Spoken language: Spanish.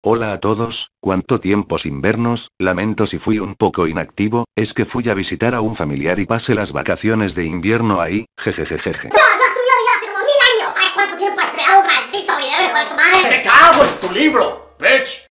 Hola a todos, ¿cuánto tiempo sin vernos? Lamento si fui un poco inactivo, es que fui a visitar a un familiar y pasé las vacaciones de invierno ahí, jejejejeje. ¡No! ¡No has subido video hace como 1000 años! ¿Sabes cuánto tiempo he esperado, maldito video de tu madre? ¡Me cago en tu libro!